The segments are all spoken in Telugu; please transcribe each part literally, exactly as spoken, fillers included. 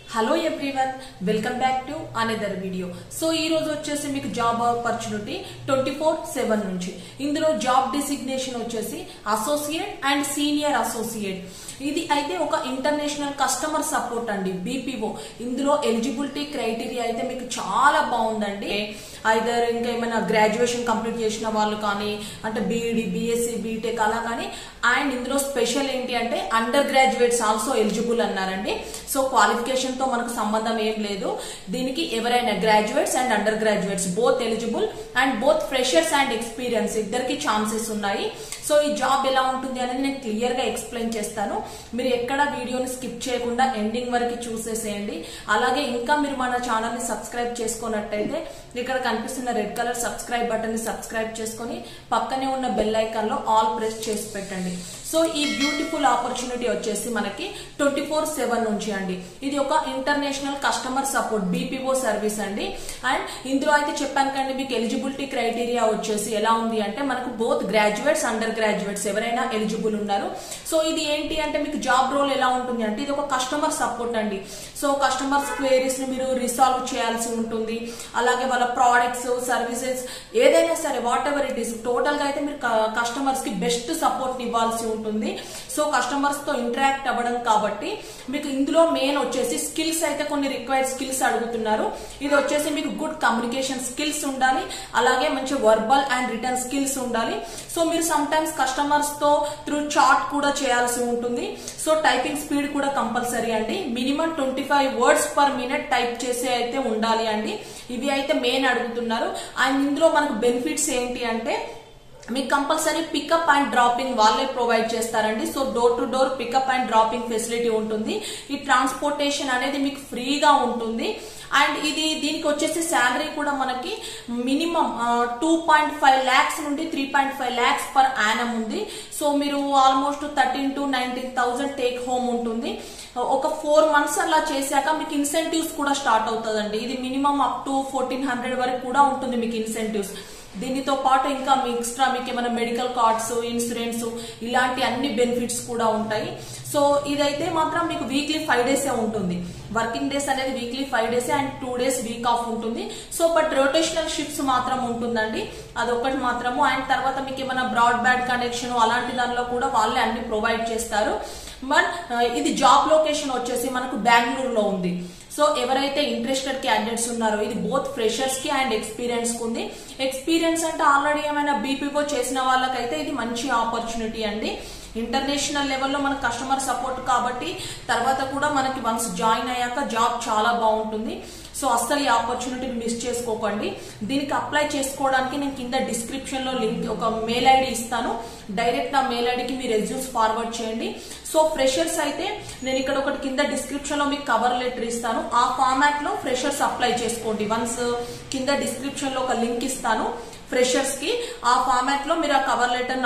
Hello everyone, welcome back to another video. So ఈ రోజు వచ్చేసి మీకు job opportunity twenty four seven నుంచి. ఇందులో జాబ్ డిసిగ్నేషన్ వచ్చేసి అసోసియేట్ అండ్ సీనియర్ అసోసియేట్. ఇది అయితే ఒక ఇంటర్నేషనల్ కస్టమర్ సపోర్ట్ అండి, బీపీఓ. ఇందులో ఎలిజిబిలిటీ క్రైటీరియా అయితే మీకు చాలా బాగుందండి. ఐదర్ ఇంకా ఏమైనా గ్రాడ్యుయేషన్ కంప్లీట్ చేసిన వాళ్ళు కానీ, అంటే బీఈడి, బీఎస్సీ, బీటెక్ అలా కానీ. అండ్ ఇందులో స్పెషల్ ఏంటి అంటే అండర్ గ్రాడ్యుయేట్స్ ఆల్సో ఎలిజిబుల్ అన్నారండి. సో క్వాలిఫికేషన్ తో మనకు సంబంధం ఏం లేదు. దీనికి ఎవరైనా graduates and under graduates both eligible, and both freshers and experience ఇద్దరికి ఛాన్సెస్ ఉన్నాయి. సో ఈ జాబ్ ఎలా ఉంటుంది అనేది నేను క్లియర్ గా ఎక్స్ప్లెయిన్ చేస్తాను. మీరు ఎక్కడ వీడియోని స్కిప్ చేయకుండా ఎండింగ్ వరకు చూసేసేయండి. అలాగే ఇంకా మీరు మన ఛానల్ ని సబ్స్క్రైబ్ చేసుకున్నట్టయితే ఇక్కడ కనిపిస్తున్న రెడ్ కలర్ సబ్స్క్రైబ్ బటన్ ని సబ్స్క్రైబ్ చేసుకుని పక్కనే ఉన్న బెల్ ఐకాన్ లో ఆల్ ప్రెస్ చేసి పెట్టండి. సో ఈ బ్యూటిఫుల్ ఆపర్చునిటీ వచ్చేసి మనకి ట్వంటీ ఫోర్ సెవెన్ నుంచి అండి. ఇది ఒక international customer support BPO service అండి. అండ్ ఇందులో అయితే చెప్పాను కండి, మీకు ఎలిజిబిలిటీ క్రైటీరియా వచ్చేసి ఎలా ఉంది అంటే మనకు బోత్ గ్రాడ్యుయేట్స్ అండర్ గ్రాడ్యుయేట్స్ ఎవరైనా ఎలిజిబుల్ ఉన్నారు. సో ఇది ఏంటి అంటే మీకు జాబ్ రోల్ ఎలా ఉంటుంది అంటే ఇది ఒక కస్టమర్ సపోర్ట్ అండి. సో కస్టమర్స్ క్వైరీస్ ని మీరు రిసాల్వ్ చేయాల్సి ఉంటుంది. అలాగే వాళ్ళ ప్రోడక్ట్స్, సర్వీసెస్ ఏదైనా సరే whatever it is, total గా అయితే మీరు కస్టమర్స్ కి బెస్ట్ సపోర్ట్ ఇవ్వాల్సి ఉంటుంది. సో కస్టమర్స్ తో ఇంటరాక్ట్ అవ్వడం కాబట్టి మీకు ఇందులో మెయిన్ వచ్చేసి స్కిల్స్ అయితే కొన్ని రిక్వైర్డ్ స్కిల్స్ అడుగుతున్నారు. ఇది వచ్చేసి మీకు గుడ్ కమ్యూనికేషన్ స్కిల్స్ ఉండాలి, అలాగే మంచి వర్బల్ అండ్ రిటర్న్ స్కిల్స్ ఉండాలి. సో మీరు సమ్ టైమ్స్ కస్టమర్స్ తో త్రూ చాట్ కూడా చేయాల్సి ఉంటుంది. సో టైపింగ్ స్పీడ్ కూడా కంపల్సరీ అండి. Minimum twenty five words per minute type చేసే అయితే ఉండాలి అండి. ఇవి అయితే మెయిన్ అడుగుతున్నారు. అండ్ ఇందులో మనకు బెనిఫిట్స్ ఏంటి అంటే మీకు కంపల్సరీ పికప్ అండ్ డ్రాపింగ్ వాళ్ళే ప్రొవైడ్ చేస్తారండి. So door to door pickup and dropping facility ఉంటుంది. ఈ ట్రాన్స్పోర్టేషన్ అనేది మీకు ఫ్రీగా ఉంటుంది. అండ్ ఇది దీనికి వచ్చేసి శాలరీ కూడా మనకి minimum two point five lakhs నుండి three point five lakhs per annum ఉంది. సో మీరు almost thirteen to nineteen thousand take home ఉంటుంది. ఒక ఫోర్ మంత్స్ అలా చేశాక మీకు ఇన్సెంటివ్స్ కూడా స్టార్ట్ అవుతుందండి. ఇది minimum up to fourteen hundred వరకు కూడా ఉంటుంది మీకు ఇన్సెంటివ్స్. దీనితో పాటు ఇంకా మీ ఎక్స్ట్రా మీకు ఏమైనా మెడికల్ కార్డ్స్, ఇన్సూరెన్స్ ఇలాంటి అన్ని బెనిఫిట్స్ కూడా ఉంటాయి. సో ఇదైతే మాత్రం మీకు వీక్లీ ఫైవ్ డేసే ఉంటుంది. వర్కింగ్ డేస్ అనేది weekly five days and two days week off ఉంటుంది. సో బట్ రొటేషనల్ షిఫ్ట్స్ మాత్రం ఉంటుందండి, అదొకటి మాత్రము. అండ్ తర్వాత మీకు ఏమైనా బ్రాడ్ బ్యాండ్ కనెక్షన్ అలాంటి దానిలో కూడా వాళ్ళే అన్ని ప్రొవైడ్ చేస్తారు. బట్ ఇది జాబ్ లొకేషన్ వచ్చేసి మనకు బెంగళూరులో ఉంది. సో ఎవరైతే ఇంట్రెస్టెడ్ క్యాండిడేట్స్ ఉన్నారో ఇది బోత్ ఫ్రెషర్స్ కి అండ్ ఎక్స్పీరియన్స్ కి ఉంది. ఎక్స్పీరియన్స్ అంటే ఆల్రెడీ ఏమైనా బీపీఓ చేసిన వాళ్ళకైతే ఇది మంచి ఆపర్చునిటీ అండి. ఇంటర్నేషనల్ లెవెల్లో మనకు కస్టమర్ సపోర్ట్ కాబట్టి తర్వాత కూడా మనకి వన్స్ జాయిన్ అయ్యాక జాబ్ చాలా బాగుంటుంది. సో అస్సలు ఈ ఆపర్చునిటీని మిస్ చేసుకోకండి. దీనికి అప్లై చేసుకోవడానికి నేను కింద డిస్క్రిప్షన్ లో లింక్ ఒక మెయిల్ ఐడి ఇస్తాను. డైరెక్ట్ ఆ మెయిల్ ఐడికి మీ రెజ్యూమ్స్ ఫార్వర్డ్ చేయండి. సో ఫ్రెషర్స్ అయితే నేను ఇక్కడ ఒకటి కింద డిస్క్రిప్షన్ లో మీకు కవర్ లెటర్ ఇస్తాను. ఆ ఫార్మాట్ లో ఫ్రెషర్స్ అప్లై చేసుకోండి. వన్స్ కింద డిస్క్రిప్షన్ లో ఒక లింక్ ఇస్తాను ఫ్రెషర్స్ కి. ఆ ఫార్మాట్ లో మీరు ఆ కవర్ లెటర్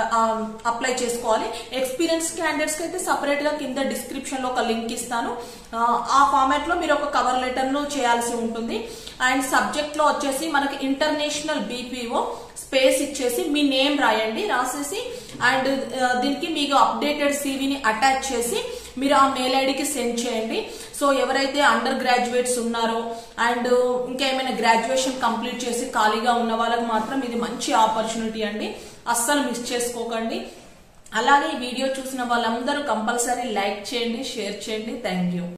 అప్లై చేసుకోవాలి. ఎక్స్పీరియన్స్ క్యాండిడేట్స్ కి అయితే సపరేట్ గా కింద డిస్క్రిప్షన్ లో ఒక లింక్ ఇస్తాను. ఆ ఫార్మాట్ లో మీరు ఒక కవర్ లెటర్ ను చేయాల్సి ఉంటుంది. అండ్ సబ్జెక్ట్ లో వచ్చేసి మనకి ఇంటర్నేషనల్ బీపీఓ స్పేస్ ఇచ్చేసి మీ నేమ్ రాయండి. రాసేసి అండ్ దీనికి మీకు అప్డేటెడ్ సీవీని అటాచ్ చేసి మీరు ఆ మెయిల్ ఐడికి సెండ్ చేయండి. సో ఎవరైతే అండర్ గ్రాడ్యుయేట్స్ ఉన్నారో అండ్ ఇంకా ఏమైనా గ్రాడ్యుయేషన్ కంప్లీట్ చేసి ఖాళీగా ఉన్న వాళ్ళకి మాత్రం ఇది మంచి ఆపర్చునిటీ అండి. అస్సలు మిస్ చేసుకోకండి. అలాగే ఈ వీడియో చూసిన వాళ్ళందరూ కంపల్సరీ లైక్ చేయండి, షేర్ చేయండి. Thank you.